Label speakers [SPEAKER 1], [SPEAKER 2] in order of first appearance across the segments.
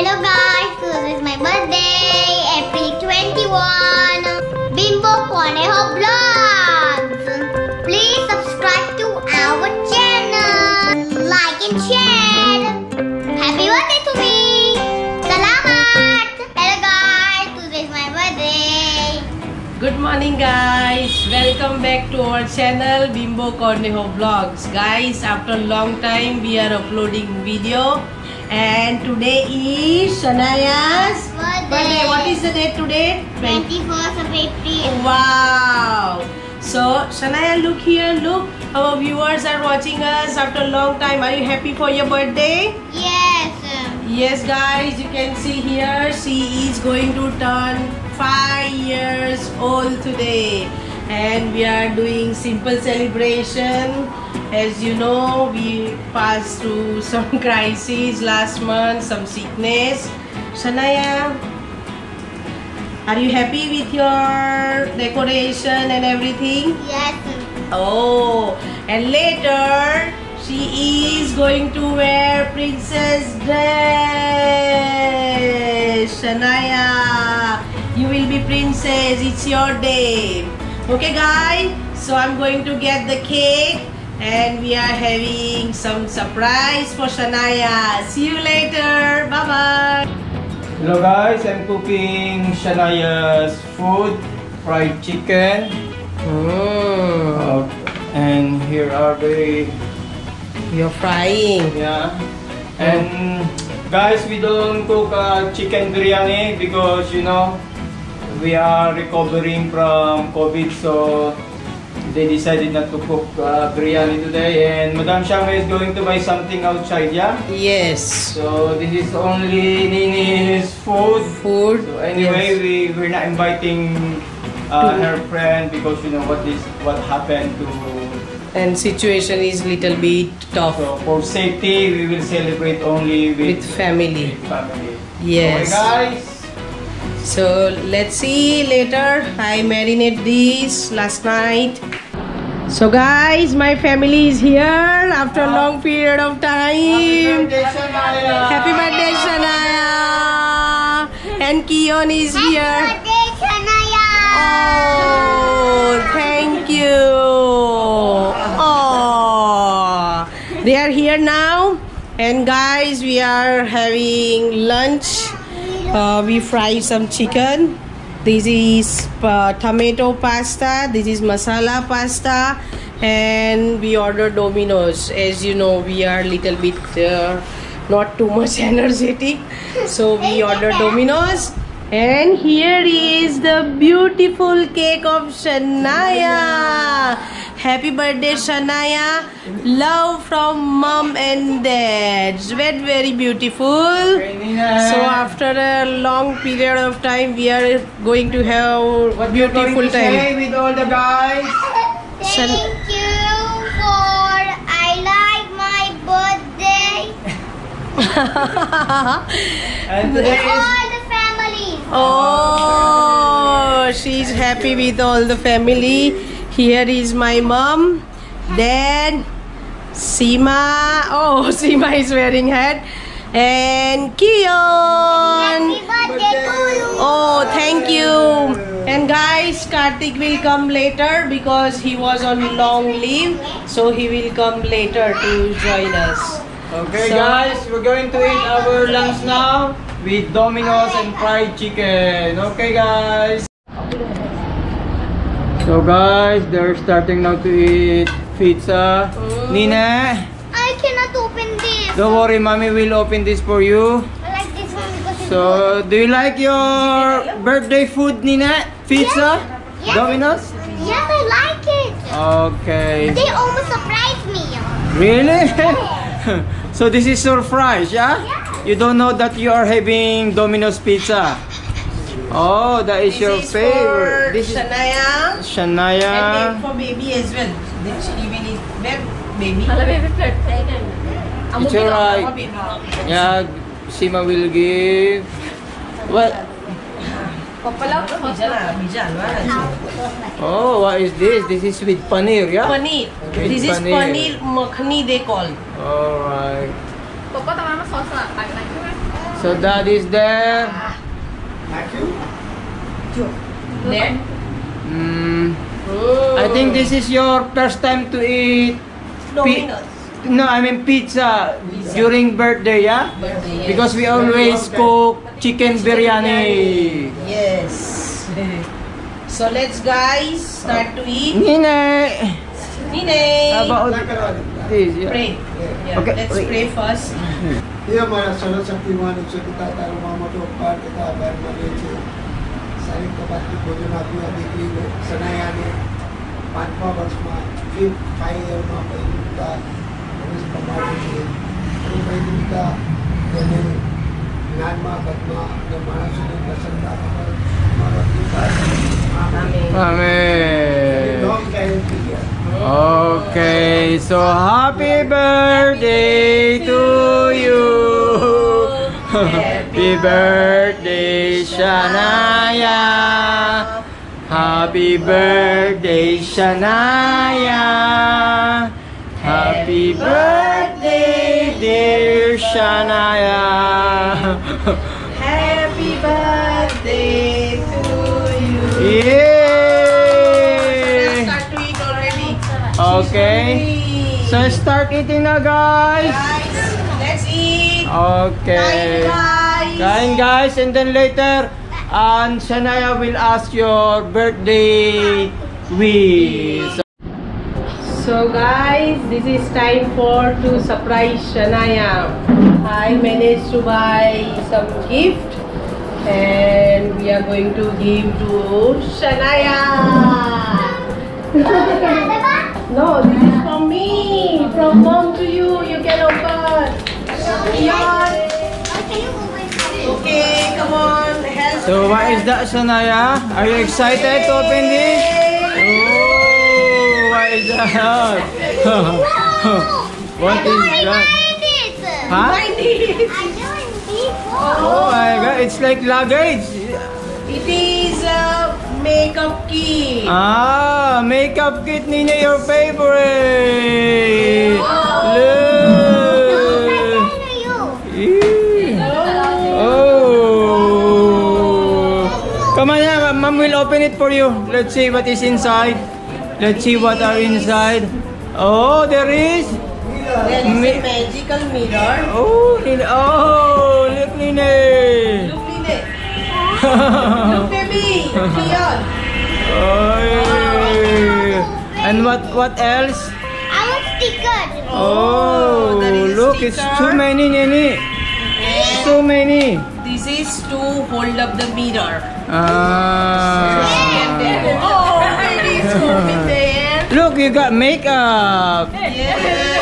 [SPEAKER 1] Hello guys, so this is my birthday, April 21. Bimbo Cornejo Vlogs. Please subscribe to our channel, like and share. Happy birthday to me. Salamat. Hello guys, so this is my birthday.
[SPEAKER 2] Good morning guys, welcome back to our channel Bimbo Cornejo Vlogs. Guys, after a long time we are uploading video. And today is Shanaya's birthday. What is the date today?
[SPEAKER 1] 21st of April.
[SPEAKER 2] Wow! So Shanaya, look here, look. Our viewers are watching us after a long time. Are you happy for your birthday?
[SPEAKER 1] Yes.
[SPEAKER 2] Yes guys, you can see here she is going to turn 5 years old today. And we are doing simple celebration. As you know, we passed through some crises last month, some sickness. Shanaya, are you happy with your decoration and everything?
[SPEAKER 1] Yes.
[SPEAKER 2] Oh, and later she is going to wear princess dress. Shanaya, you will be princess. It's your day. Okay guys, so I'm going to get the cake. And we are having some surprise for Shanaya. See you later. Bye-bye.
[SPEAKER 3] Hello guys, I'm cooking Shanaya's food, fried chicken. And here are the...
[SPEAKER 2] You're frying.
[SPEAKER 3] Yeah. And guys, we don't cook chicken biryani because, you know, we are recovering from COVID, so they decided not to cook biryani today, and Madam Shanga is going to buy something outside, yeah?
[SPEAKER 2] Yes.
[SPEAKER 3] So this is only Nini's food. So anyway,
[SPEAKER 2] yes.
[SPEAKER 3] we're not inviting her friend because you know what happened to.
[SPEAKER 2] And situation is little bit tough.
[SPEAKER 3] So for safety, we will celebrate only with
[SPEAKER 2] family. Yes.
[SPEAKER 3] Okay, guys.
[SPEAKER 2] So let's see later. I marinate this last night. So guys, my family is here after a long period of time. Happy birthday, Shanaya. And Kion is here.
[SPEAKER 1] Happy birthday, Shanaya.
[SPEAKER 2] Oh, thank you. Oh, they are here now. And guys, we are having lunch. We fry some chicken. This is tomato pasta. This is masala pasta. And we order Domino's. As you know, we are little bit not too much energetic. So we order Domino's. And here is the beautiful cake of Shanaya. Happy birthday, Shanaya. Love from mom and dad. Very beautiful. So after a long period of time, we are going to have a beautiful time.
[SPEAKER 3] With all the guys.
[SPEAKER 1] Thank you for I like my birthday.
[SPEAKER 3] And today is
[SPEAKER 1] All the family.
[SPEAKER 2] Oh, she's happy with all the family. Here is my mom, dad, Seema. Oh, Seema is wearing hat. And Kion.
[SPEAKER 1] Happy birthday to you.
[SPEAKER 2] Oh, thank you. And guys, Karthik will come later because he was on long leave. So he will come later to join us.
[SPEAKER 3] okay,
[SPEAKER 2] So-
[SPEAKER 3] guys, we're going to eat our lunch now with Domino's and fried chicken. Okay, guys. So guys, they're starting now to eat pizza. Nina,
[SPEAKER 1] I cannot open this.
[SPEAKER 3] don't worry, mommy will open this for you.
[SPEAKER 1] I like this one because it's
[SPEAKER 3] So, do you like your birthday food, Nina? Pizza?
[SPEAKER 1] Yes.
[SPEAKER 3] Domino's?
[SPEAKER 1] Yes, I like it.
[SPEAKER 3] Okay.
[SPEAKER 1] They almost surprised me.
[SPEAKER 3] Really? So this is surprise, yeah?
[SPEAKER 1] Yeah.
[SPEAKER 3] You don't know that you are having Domino's pizza. Oh, that is your favorite.
[SPEAKER 2] This is for Shanaya.
[SPEAKER 3] Shanaya.
[SPEAKER 2] And for baby as well. Then she even eat baby.
[SPEAKER 3] It's alright. Yeah, Seema will give. Well, oh, what is this? This is with paneer, yeah?
[SPEAKER 2] Paneer.
[SPEAKER 3] With
[SPEAKER 2] This is paneer makhani they call.
[SPEAKER 3] Alright. So Dad is there.
[SPEAKER 2] There.
[SPEAKER 3] I think this is your first time to eat
[SPEAKER 2] Domino's.
[SPEAKER 3] no, I mean pizza during birthday, yeah?
[SPEAKER 2] Birthday, yes.
[SPEAKER 3] Because we always cook chicken biryani.
[SPEAKER 2] Yes. So let's guys start to eat.
[SPEAKER 3] Nine.
[SPEAKER 2] Nine.
[SPEAKER 3] How about this? Yeah.
[SPEAKER 2] Pray. Yeah,
[SPEAKER 3] Okay,
[SPEAKER 2] let's
[SPEAKER 3] wait.
[SPEAKER 2] pray first.
[SPEAKER 4] हे हमारा सर्वशक्तिमान ईश्वर पिता तारा मामोटो पार पिता बैर मारे छे सारी कबात की भोजन आप्યું આ દીકરી સનાયાને 5મા વર્ષમાં 5 યરમાં પહેલું પ્રવેશ કમાવ્યો છે અને પહેલું એને જ્ઞાનમાં પદ્મા અને માણસોને પ્રસન્નતા અમારો
[SPEAKER 2] Amen.
[SPEAKER 3] Amen.
[SPEAKER 4] લોંગ ટાઈમ થઈ ગયા.
[SPEAKER 3] Okay, so happy birthday to you. Happy birthday, Shania. Happy birthday, Shania. Happy birthday, dear Shania.
[SPEAKER 2] Happy birthday to you.
[SPEAKER 3] Yay!
[SPEAKER 2] Start to eat already.
[SPEAKER 3] Okay. So start eating na, guys.
[SPEAKER 2] Guys, let's eat.
[SPEAKER 3] Okay.
[SPEAKER 2] Kain, guys.
[SPEAKER 3] Kain, guys, and then later, Shania will ask your birthday wish.
[SPEAKER 2] So guys, this is time to surprise Shania. I managed to buy some gift and we are going to give to Shania. No, this is from me, from mom to you. You can open. Beyond. Okay, come on. Help.
[SPEAKER 3] So what is that, Shania? Are you excited to open this? Oh, what is that? What is that? Huh?
[SPEAKER 2] Find it.
[SPEAKER 3] Oh my God, it's like luggage.
[SPEAKER 2] It is a makeup kit.
[SPEAKER 3] Ah, makeup kit, Nina, your favorite. Look. Eee. Oh. Come on, yeah, Mom will open it for you. Let's see what is inside. Let's see what are inside. Oh, there is.
[SPEAKER 2] There is a magical mirror.
[SPEAKER 3] Oh, Nina. Oh, look, Nina.
[SPEAKER 2] Look, Nene. Look, baby. Here.
[SPEAKER 3] Oh. And what else?
[SPEAKER 1] I want sticker.
[SPEAKER 3] Oh,
[SPEAKER 2] there is a
[SPEAKER 3] look, it's
[SPEAKER 2] sticker.
[SPEAKER 3] too many, Nini. Too many.
[SPEAKER 2] This is to hold up the mirror.
[SPEAKER 3] Ah.
[SPEAKER 2] Oh, baby, it's moving there.
[SPEAKER 3] Look, you got makeup.
[SPEAKER 2] Yes.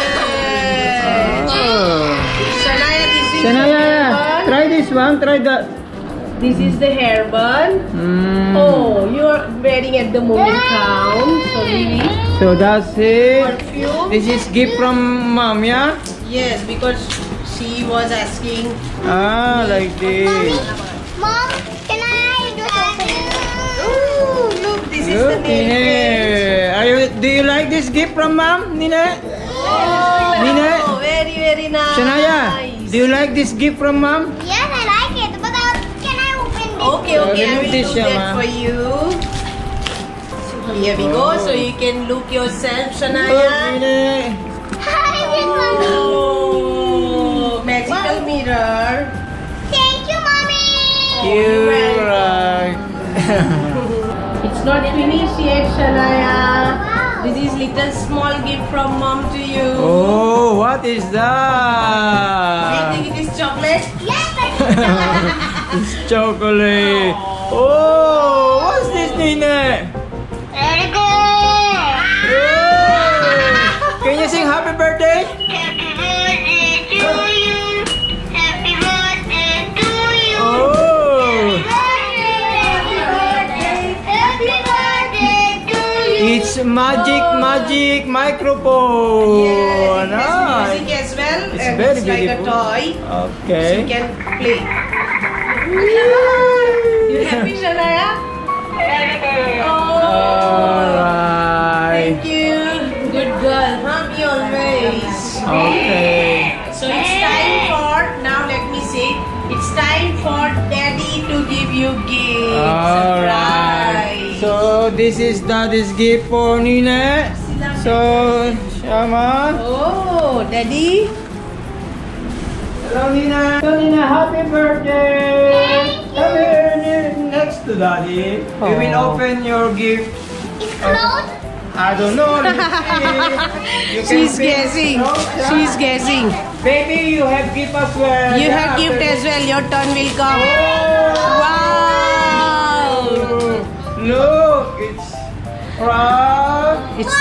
[SPEAKER 3] Oh.
[SPEAKER 2] Shania, this is
[SPEAKER 3] Shania,
[SPEAKER 2] the hair bun.
[SPEAKER 3] try this one. Try that.
[SPEAKER 2] This is the hair bun.
[SPEAKER 3] Mm.
[SPEAKER 2] Oh, you are wearing at the moment crown. So really,
[SPEAKER 3] So that's it.
[SPEAKER 2] perfume.
[SPEAKER 3] This is gift from Mom, yeah?
[SPEAKER 2] Yes, because she was asking.
[SPEAKER 3] Ah, like this.
[SPEAKER 1] Mom, can I just open it?
[SPEAKER 2] Ooh, look, this is the
[SPEAKER 3] Look,
[SPEAKER 2] nail pen.
[SPEAKER 3] Nina. Do you like this gift from Mom, Nina? Nina?
[SPEAKER 2] Oh, very, very nice.
[SPEAKER 3] Shania, do you like this gift from Mom?
[SPEAKER 1] Yes, I like it, but can I open it?
[SPEAKER 2] Okay, okay, I
[SPEAKER 3] remove
[SPEAKER 2] will
[SPEAKER 3] this,
[SPEAKER 2] do that
[SPEAKER 3] Shama.
[SPEAKER 2] for you. Here we go, so you can look yourself,
[SPEAKER 3] Look,
[SPEAKER 2] Shania.
[SPEAKER 3] Nina.
[SPEAKER 2] Oh, magical mirror.
[SPEAKER 1] Thank you, Mommy.
[SPEAKER 3] You're
[SPEAKER 2] welcome.
[SPEAKER 3] right.
[SPEAKER 2] It's not finished yet, Shania.
[SPEAKER 1] Wow.
[SPEAKER 2] This is little small gift from mom to you.
[SPEAKER 3] Oh, what is
[SPEAKER 2] I
[SPEAKER 3] that?
[SPEAKER 2] think it is chocolate.
[SPEAKER 1] Yes, I
[SPEAKER 3] It's chocolate. Oh, what's this, Nina?
[SPEAKER 1] Very good.
[SPEAKER 3] Oh, can you sing happy birthday?
[SPEAKER 1] Happy birthday to you. Happy birthday to you.
[SPEAKER 3] Oh,
[SPEAKER 1] Happy birthday. Happy birthday to you.
[SPEAKER 3] it's magic microphone.
[SPEAKER 2] Yes, it has
[SPEAKER 3] Nice.
[SPEAKER 2] music as well.
[SPEAKER 3] It's
[SPEAKER 2] and
[SPEAKER 3] very
[SPEAKER 2] it's like
[SPEAKER 3] beautiful.
[SPEAKER 2] a toy.
[SPEAKER 3] Okay.
[SPEAKER 2] You can play. You happy, Shania? Oh,
[SPEAKER 3] Alright.
[SPEAKER 2] thank you. Good girl, huh? Me always.
[SPEAKER 3] Okay.
[SPEAKER 2] So it's time for, now let me say, it's time for Daddy to give you gifts.
[SPEAKER 3] Alright.
[SPEAKER 2] Surprise.
[SPEAKER 3] So this is Daddy's gift for Nina. So Shama.
[SPEAKER 2] Oh, Daddy.
[SPEAKER 3] Hello Nina. Hello Nina. Happy birthday. Come here next to Daddy. We will
[SPEAKER 2] Oh.
[SPEAKER 3] open your gift.
[SPEAKER 1] It's closed.
[SPEAKER 3] I don't know. Let's see. You can
[SPEAKER 2] She's
[SPEAKER 3] pick.
[SPEAKER 2] guessing.
[SPEAKER 3] No?
[SPEAKER 2] She's guessing.
[SPEAKER 3] Baby, you have gift as well.
[SPEAKER 2] You
[SPEAKER 3] Yeah,
[SPEAKER 2] have gift
[SPEAKER 3] after-
[SPEAKER 2] as well. Your turn will come. Wow.
[SPEAKER 3] Look, it's frog.
[SPEAKER 2] It's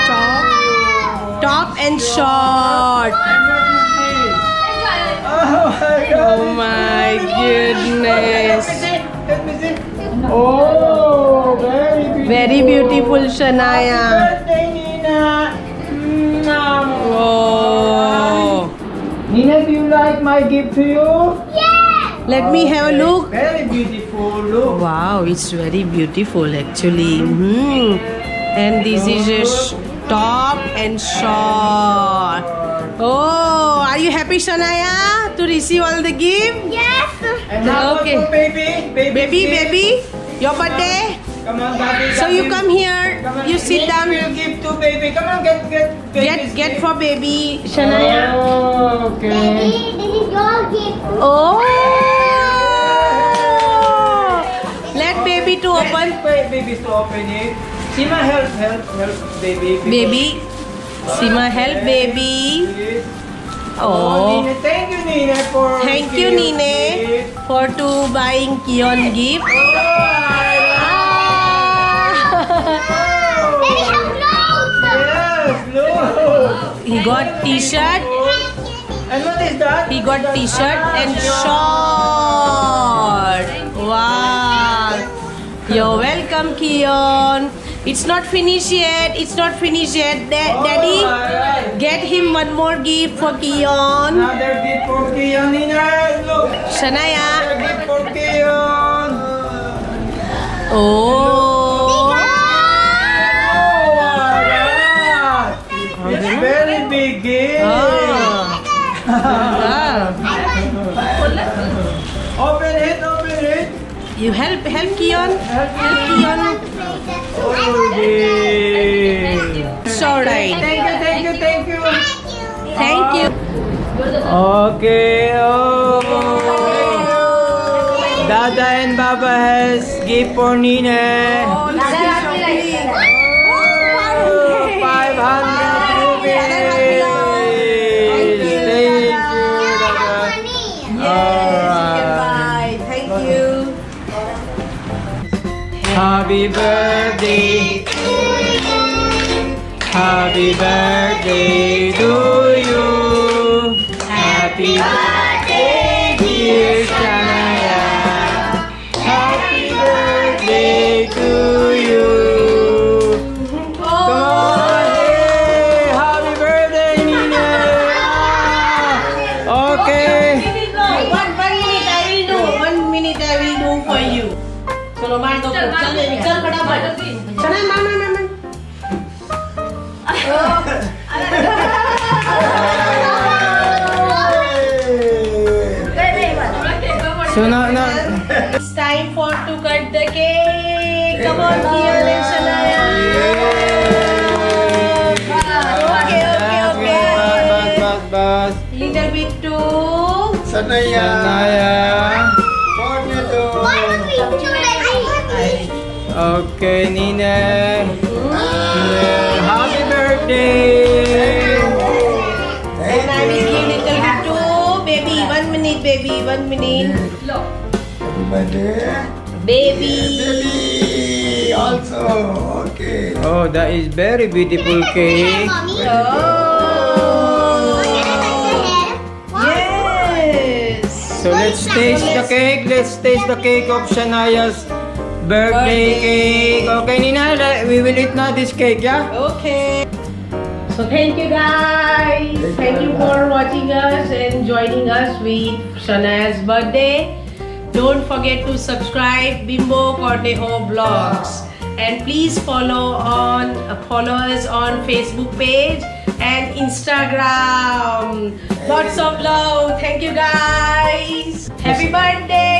[SPEAKER 2] top and short.
[SPEAKER 3] And what is this? Oh my God.
[SPEAKER 2] Oh my goodness.
[SPEAKER 3] Let me see. Oh, very beautiful.
[SPEAKER 2] Very beautiful, Shania.
[SPEAKER 3] Birthday, Nina.
[SPEAKER 2] Oh.
[SPEAKER 3] Nina, do you like my gift to you?
[SPEAKER 2] Let me have a look.
[SPEAKER 3] Very beautiful. Look.
[SPEAKER 2] Wow, it's very beautiful actually. And this is a top and short. Oh, are you happy, Shania, to receive all the gift?
[SPEAKER 1] Yes.
[SPEAKER 3] And how
[SPEAKER 2] Okay.
[SPEAKER 3] about baby?
[SPEAKER 2] Baby, your birthday.
[SPEAKER 3] Come on, Daddy.
[SPEAKER 2] So you come here,
[SPEAKER 3] Come on.
[SPEAKER 2] you sit down.
[SPEAKER 3] We'll give to baby. Come on, get baby's
[SPEAKER 2] Get
[SPEAKER 3] gift.
[SPEAKER 2] for baby, Shania.
[SPEAKER 3] Oh, okay.
[SPEAKER 1] Daddy, this is your gift.
[SPEAKER 2] Oh. Let baby to open.
[SPEAKER 3] Wait, babies to open it. Sima, help, baby.
[SPEAKER 2] Baby. Sima, help baby. Oh.
[SPEAKER 3] Nina, thank you, Nina, for
[SPEAKER 2] Thank you,
[SPEAKER 3] giving
[SPEAKER 2] Nine,
[SPEAKER 3] gift.
[SPEAKER 2] for to buying Kion gift.
[SPEAKER 3] Oh, I
[SPEAKER 1] Daddy, how close?
[SPEAKER 3] Yes, look.
[SPEAKER 2] He got t-shirt.
[SPEAKER 3] And what is that?
[SPEAKER 2] He got t-shirt and short. Wow. You're welcome, Kion. It's not finished yet. It's not finished yet. Daddy,
[SPEAKER 3] Alright.
[SPEAKER 2] get him one more gift for Kion.
[SPEAKER 3] Another gift for Kion, Nina. Look.
[SPEAKER 2] Shania.
[SPEAKER 3] Another gift for Kion.
[SPEAKER 2] Oh.
[SPEAKER 3] It's very big gift.
[SPEAKER 2] Ah.
[SPEAKER 3] Open it.
[SPEAKER 2] You help Kion. Help Kion.
[SPEAKER 3] Okay.
[SPEAKER 2] It's alright.
[SPEAKER 3] Thank you.
[SPEAKER 2] Thank you.
[SPEAKER 3] Okay. Oh. Dada and Baba has gift for Nina.
[SPEAKER 2] Oh, look at shopping.
[SPEAKER 3] Oh, 500 rupees. Thank you, Dada. Alright.
[SPEAKER 2] Thank you.
[SPEAKER 3] Happy birthday. Happy birthday to you. Happy birthday, dear Shania. Happy birthday to you. Come on, hey, happy birthday, Nina. Okay.
[SPEAKER 2] 1 minute I will do. 1 minute I will do for you. चलो मार दो चल फटाफट चल मार
[SPEAKER 3] So now,
[SPEAKER 2] It's time for to cut the cake. Come on, Kian and Shania. Okay.
[SPEAKER 3] Bas.
[SPEAKER 2] Little bit to
[SPEAKER 4] Sanaya.
[SPEAKER 3] Shania.
[SPEAKER 4] Tornado.
[SPEAKER 1] Why would we do that?
[SPEAKER 3] Okay, Nina. Happy birthday.
[SPEAKER 2] and I will give little bit to baby. 1 minute, baby. 1 minute.
[SPEAKER 4] Happy birthday.
[SPEAKER 2] Baby.
[SPEAKER 4] Baby also. Okay.
[SPEAKER 3] Oh, that is very beautiful cake.
[SPEAKER 2] Oh. Yes.
[SPEAKER 3] So let's taste the cake. Let's taste the cake of Shania's birthday cake. Okay, Nina, we will eat now this cake, yeah?
[SPEAKER 2] Okay. So thank you guys. Thank you for watching us and joining us with Shania's birthday. Don't forget to subscribe Bimbo Cornejo Vlogs. and please follow us on Facebook page and Instagram. Lots of love. Thank you guys. Happy birthday.